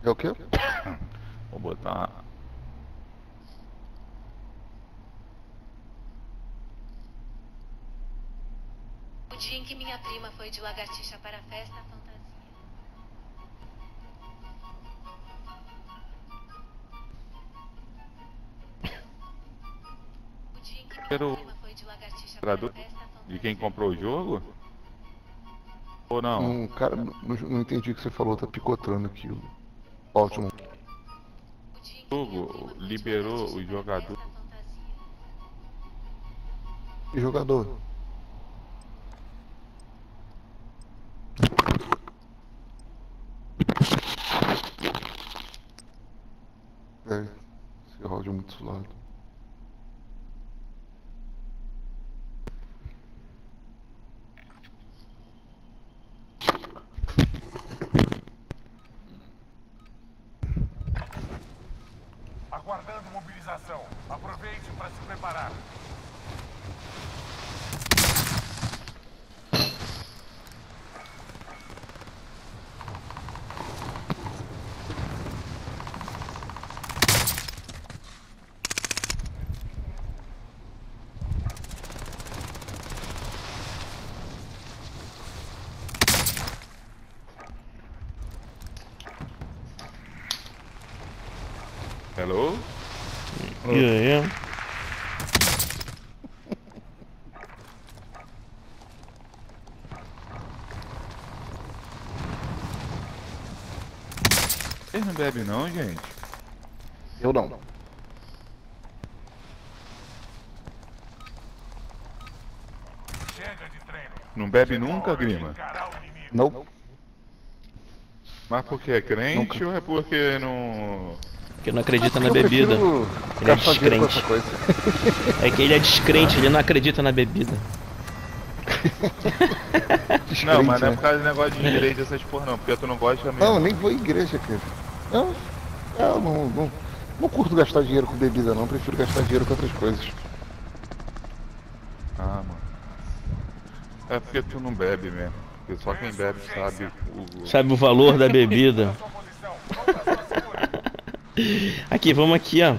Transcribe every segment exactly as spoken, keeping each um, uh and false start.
É o quê? Vou botar. O dia em que minha prima foi de lagartixa para a festa fantasia. O dia em que minha Pero prima foi de lagartixa para a festa fantasia. de quem comprou o jogo? Ou não? Não, cara, não, não entendi o que você falou, tá picotando aqui. Ótimo. O dia em O que minha jogo prima foi de liberou lagartixa o para a jogador. festa fantasia. E jogador? É, esse áudio é muito suado. Aguardando mobilização. Aproveite para se preparar. Hello? Yeah. Vocês não bebem não, gente? Eu não. Chega de treino. Não bebe nunca, Grima? Encarar o inimigo. Não. Mas porque é crente Nunca. ou é porque não. Porque não acredita na Eu bebida. prefiro Ele é gastar dinheiro com essa descrente. coisa. É que ele é descrente, ele não acredita na bebida. Não, mas não é né? por causa de negócio de igreja essas porra não, porque tu não gosta mesmo. Não, eu nem vou à igreja, cara. Eu, eu não, não, não curto gastar dinheiro com bebida, não. Prefiro gastar dinheiro com outras coisas. Ah, mano. É porque tu não bebe mesmo. Porque só quem bebe sabe o. Sabe o valor da bebida. Sua posição. Vamos à sua segura. Aqui, vamos aqui, ó.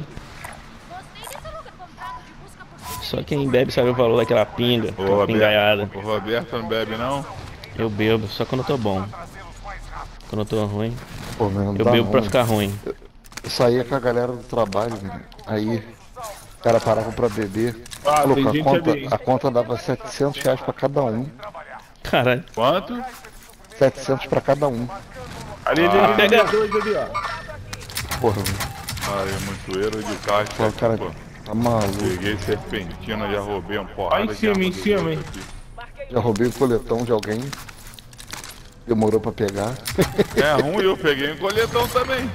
Só quem bebe sabe o valor daquela pinga, Ô, aquela Roberto, pingaiada. o Roberto não bebe não? Eu bebo, só quando eu tô bom. Trazê-los mais rápido. Quando eu tô ruim, Pô, meu, não eu dá bebo não, pra né? ficar ruim. Eu saía com a galera do trabalho, né? Aí o cara parava pra beber. Ah, Falou, tem a, gente conta, ali. a conta dava setecentos reais pra cada um. Caralho. Quanto? setecentos pra cada um. Ali, ali, Ah. ali, Pega- ali, dois ali, ó. Porra, Ah, é muito erro de caixa. pô, cara, Pô, tá maluco. peguei serpentina, já roubei um porrada. Ó, em de cima, arma em dos cima, outros hein. aqui. Já roubei o coletão de alguém. Demorou pra pegar. É ruim, eu peguei um coletão também.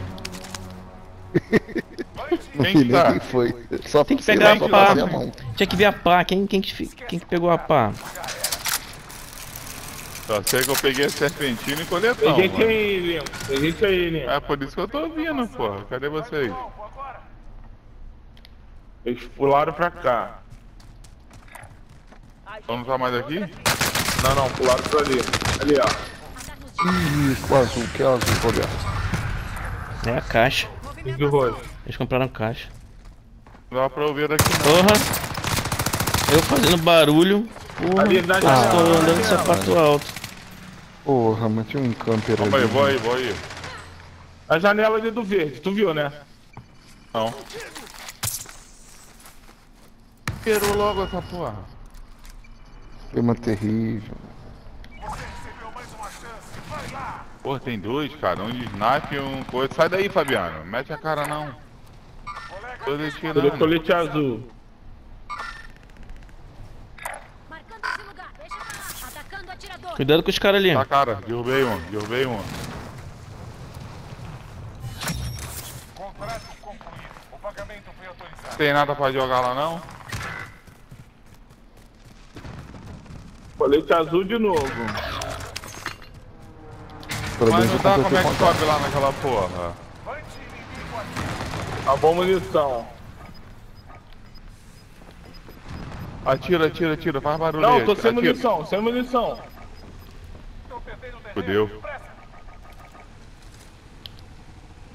Não Quem sei que nem tá? quem foi. Só Tem que sei pegar lá, a só pá. passei a mão. Tinha que ver a pá. Quem, quem, que, fi- quem que pegou a pá? Só sei que eu peguei a serpentina e coletão. Tem gente mano. aí, Lino. Tem gente aí, Lino. É por isso que eu tô vindo, porra. Cadê vocês? Eles pularam pra cá. Então não tá mais aqui? Não, não, pularam pra ali. Ali, ó. Ih, o azul, que é o azul, Roberto? É a caixa. Tem de rosto. Eles compraram caixa. Não dá pra ouvir daqui não. Porra. Eu fazendo barulho. Porra. Ali na Eu janela. estou andando de na janela. sapato alto. Porra, mas tinha um camper Calma aí, ali. vou aí, vou aí. A janela ali do verde, tu viu, né? Não. Esperou logo essa porra. Clima terrível. Porra, tem dois, cara. Um de snipe e um coisa. Sai daí, Fabiano. Mete a cara não. Tô Ele destirando. colete azul. Marcando esse lugar. Deixa pra lá. Atacando o atirador. Cuidado com os caras ali. Tá, cara. Derrubei um, derrubei um. Contrato concluído. O pagamento foi autorizado. Tem nada pra jogar lá não? Colete azul de novo. Pelo Mas menos não eu dá completei como é o que contrato. sobe lá naquela porra. A boa munição. Atira, atira, atira. Faz barulho Não, aí. tô sem atira. munição, sem munição. Fudeu.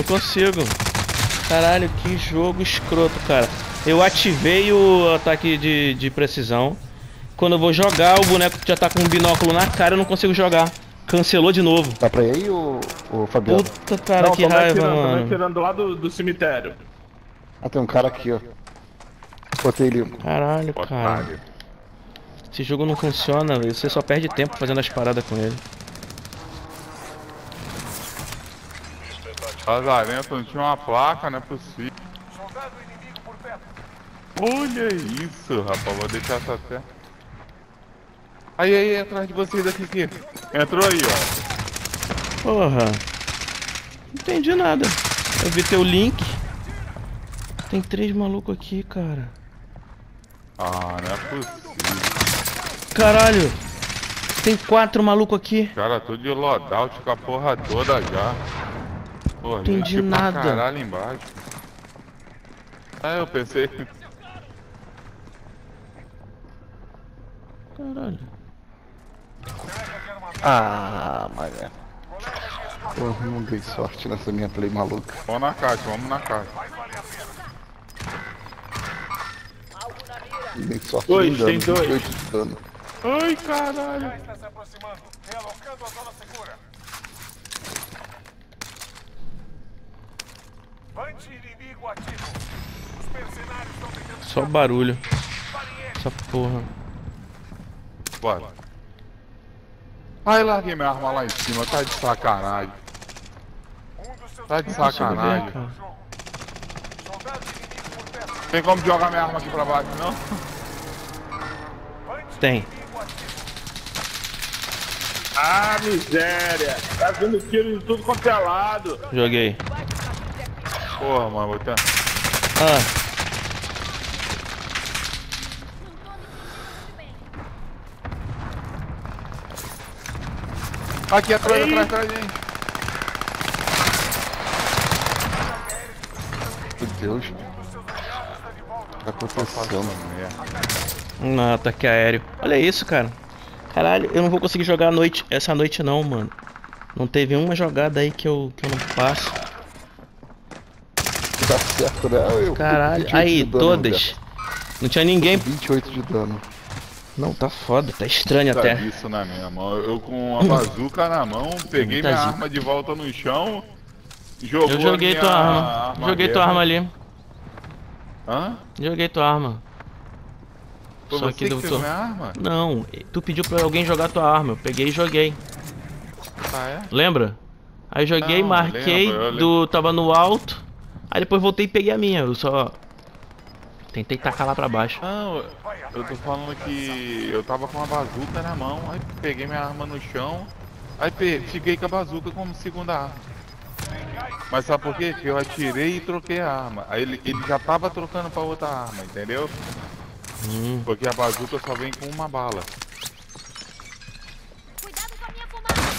não consigo. Caralho, que jogo escroto, cara. Eu ativei o ataque de, de precisão. Quando eu vou jogar, o boneco já tá com um binóculo na cara, eu não consigo jogar. Cancelou de novo. Tá pra ir aí, ô, ô Fabiano? Puta, cara, Não, que tô me raiva, atirando, tô me mano. atirando lá do, do cemitério. Ah, tem um cara aqui, ó. Botei ele. Caralho, cara. Otário. Esse jogo não funciona, velho. Você só perde tempo fazendo as paradas com ele. Lazarento, não tinha uma placa, não é possível. Soldado inimigo por perto. Olha isso, rapaz, vou deixar essa até. Aí, aí, atrás de vocês aqui, aqui. Entrou aí, ó. Porra. Não entendi nada. Eu vi teu link. Tem três malucos aqui, cara. Ah, não é possível. Caralho. Tem quatro malucos aqui. Cara, tô de loadout com a porra toda já. Porra, Entendi gente pra nada. caralho embaixo. Ah, eu pensei. Caralho. Ah, mané. Porra, não dei sorte nessa minha play maluca. Vamos na caixa, vamos na caixa. Não dei sorte Dois, nem dano, tem dois. vinte e oito de dano. Ai, caralho. Já está se aproximando. Realocando a zona segura. Bande inimigo ativo. Os mercenários estão tentando... Só barulho. Essa porra. Bora. Ai, larguei minha arma lá em cima, tá de sacanagem. Um dos seus Tá de Não consigo sacanagem. ver, cara. Soldado inimigo por perto. Tem como jogar minha arma aqui pra baixo, não? Bande Tem. inimigo ativo. Ah, miséria. Tá vindo tiro de tudo quanto é lado. Joguei. Porra, mano, vou ter... Ah, Aqui atrás, atrás, atrás, gente. Meu Deus. O que tá acontecendo? um ataque aéreo. Olha isso, cara. Caralho, eu não vou conseguir jogar a noite, essa noite não, mano. Não teve uma jogada aí que eu, que eu não passo. Tá certo, né? Eu, Caralho, vinte e oito aí, de dano, todas. Não tinha ninguém. vinte e oito de dano. Não, tá foda, tá estranho Tá até. isso na minha mão. Eu com a bazuca na mão, peguei Muita minha zica. arma de volta no chão. Jogou Eu joguei a minha tua arma. Joguei tua guerra. arma ali. Hã? Joguei tua arma. Foi Só você que que do fez tu... minha arma? Não, tu pediu pra alguém jogar tua arma. Eu peguei e joguei. Ah, é? Lembra? Aí joguei, Não, marquei, lembro, eu lembro. do tava no alto. Aí depois voltei e peguei a minha. Eu só tentei tacar lá pra baixo. Não, eu tô falando que eu tava com a bazuca na mão, aí peguei minha arma no chão, aí pe- fiquei com a bazuca como segunda arma. Mas sabe por quê? Que eu atirei e troquei a arma. Aí ele, ele já tava trocando pra outra arma, entendeu? Hum. Porque a bazuca só vem com uma bala. Cuidado com a minha fumaça.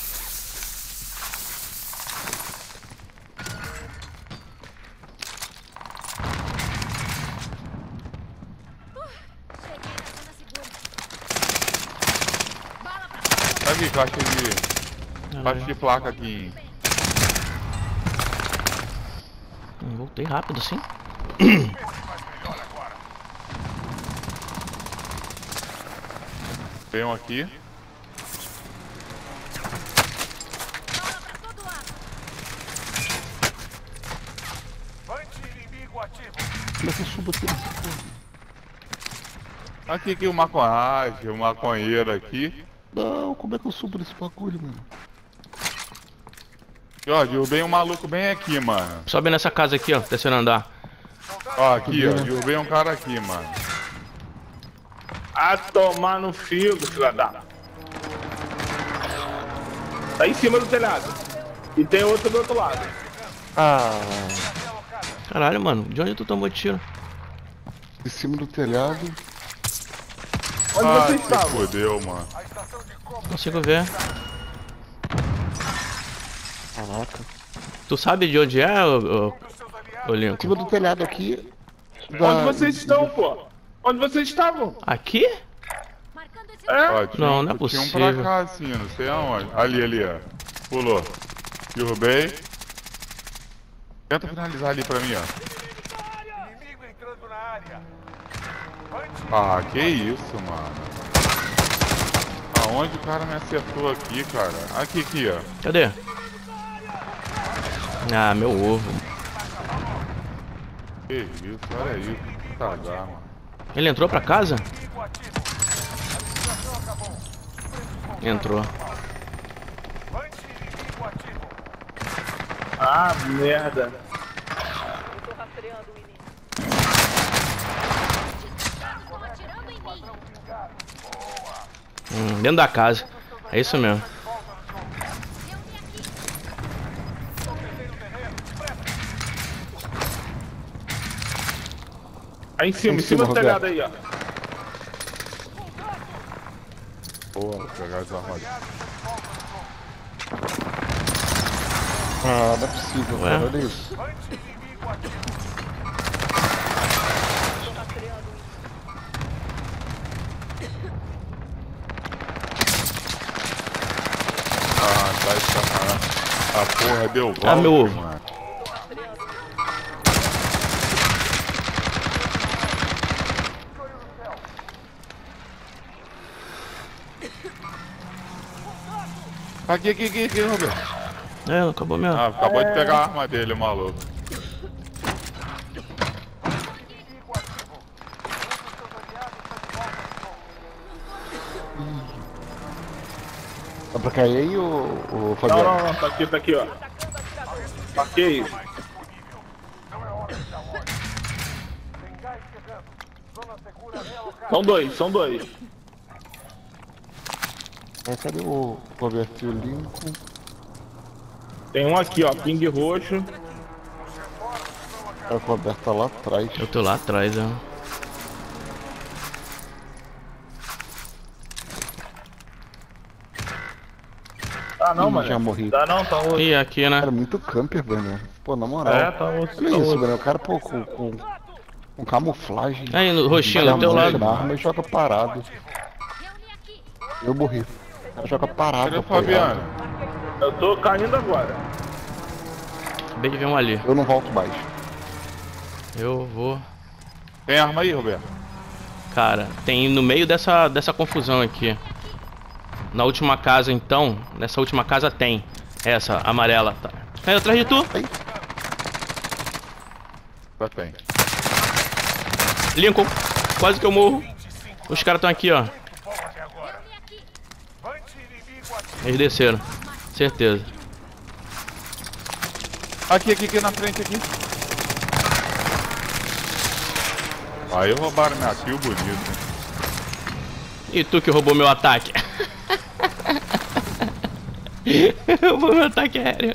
Cheguei na zona segura. Bala pra fora. Tá aqui, caixa de. Caixa de placa aqui. Hum, Voltei rápido assim. Tem um aqui. Bala pra todo lado. Bande inimigo ativo. Como é que eu subo aqui nessa porra? Aqui, aqui o maconhagem, o maconheiro aqui. Não, como é que eu subo nesse bagulho, mano? E, ó, derrubei um maluco bem aqui, mano. Sobe nessa casa aqui, ó, terceiro andar. Ó, aqui, ó, derrubei um cara aqui, mano. A tomar no fio, filha da. Tá em cima do telhado. E tem outro do outro lado. Ah, Caralho, mano, de onde tu tomou tiro? de cima do telhado. Onde Ah, você se estava? fodeu, mano. Não consigo ver. Caraca. Tu sabe de onde é, ô, ô, ô Em Lincoln? cima do telhado aqui. Onde da- vocês estão, pô? Onde vocês estavam? Aqui? Marcando esse É? Ó, tinha Não, um- não é Tinha um possível. pra cá assim, não sei aonde. Ali, ali, ó. Pulou. Derrubei. Tenta finalizar ali pra mim, ó. Inimigo entrando na área. Ah, que isso, mano. Aonde o cara me acertou aqui, cara? Aqui, aqui, ó. Cadê? Ah, meu ovo. Que isso, olha isso. Que cagar, mano. Ele entrou pra casa? Entrou. Anti-inimigo ativo. Ah, merda. Estão atirando em mim. Hum, dentro da casa. É isso mesmo. Aí em cima, em cima do telhado aí, ó. Boa, vou pegar as armas. Ah, não é possível, Ué? cara. Olha isso. Anti-inimigo ativo. Ah, tá de sacanagem. A porra deu volta, Ah, meu ovo. mano. Aqui, aqui, aqui, aqui, Roberto. É, não acabou mesmo. Ah, acabou de pegar a arma dele, maluco. Dá pra cair aí, ô, ô Não, Fabiano? não, não, tá aqui, tá aqui, ó. Marquei. São dois, são dois. É, cadê o Roberto e o Lincoln? Tem um aqui, ó, ping roxo. É, o Roberto tá lá atrás. Eu tô lá atrás, ó. Ah, não, Ih, mano. já morri. Dá não, tá outro. E aqui, né? Cara, muito camper, velho. Pô, na moral. É, tá outro. Olha Tá isso, outro. velho. O cara, pô, com, com, com camuflagem. Aí, no roxinho, do teu lado. Na arma e joga parado. Reúne aqui. Eu morri. O cara joga parado. Cadê o apoiado. Fabiano? Eu tô caindo agora. Acabei de ver um ali. Eu não volto mais. Eu vou. Tem arma aí, Roberto? Cara, tem no meio dessa, dessa confusão aqui. Na última casa, então. Nessa última casa tem. Essa, amarela. Tá. Aí, atrás de tu. Já tem. Lincoln. Quase que eu morro. Os caras estão aqui, ó. Reúne aqui. Anti-inimigo ativo. Eles desceram. Certeza. Aqui, aqui, aqui na frente, aqui. Aí roubaram minha kill bonito. E tu que roubou meu ataque? Roubou meu ataque aéreo.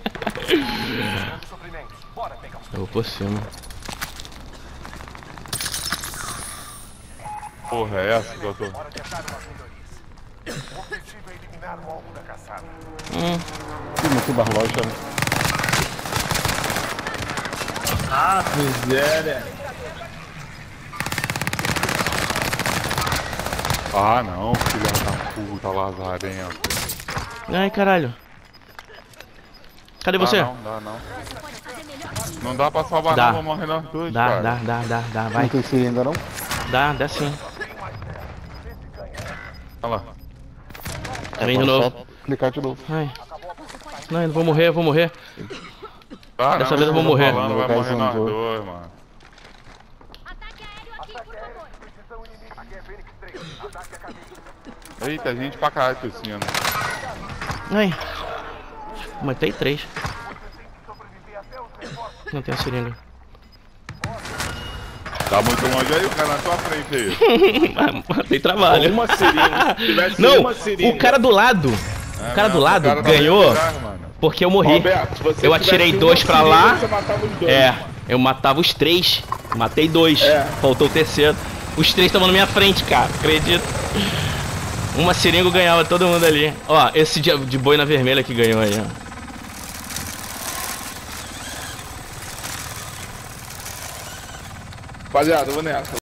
Eu vou por cima. Porra, é essa que eu tô. O objetivo é eliminar o alvo da caçada. Hum. Ih, muito da loja, né? Ah, miséria. Ah, não, filha da puta, lazarento. Ai, caralho. Cadê você? Dá não, dá não. Você pode fazer melhor que isso. Não dá pra salvar Dá. não, vou morrer nós dois, Dá, cara. dá, dá, dá, dá, Não vai. tem C ainda não? Dá, dá sim. Olha lá. Vem de Agora novo. só clicar de novo. Ai. Não, eu não vou morrer, eu vou morrer. Ah, Dessa não, vez eu vou tô morrer. falando, vai Meu morrer nós gás dois, mano. Ataque aéreo aqui, por favor. Eita, gente pra caralho tossindo. Ai. Matei três. Não tem a seringa. Tá muito longe aí, o cara na tua frente aí. Matei trabalho. Uma seringa. Se tivesse Não, uma seringa. o cara do lado. O cara do não, lado o cara tá ganhou bem atrás, mano. porque eu morri. Roberto, se você Eu tivesse atirei uma dois pra seringa, lá. Você matava os dois. É, eu matava os três. Matei dois. É. Faltou o terceiro. Os três estavam na minha frente, cara. Acredito. Uma seringa ganhava todo mundo ali. Ó, esse de, de boina vermelha que ganhou aí, ó. Rapaziada, eu vou nessa.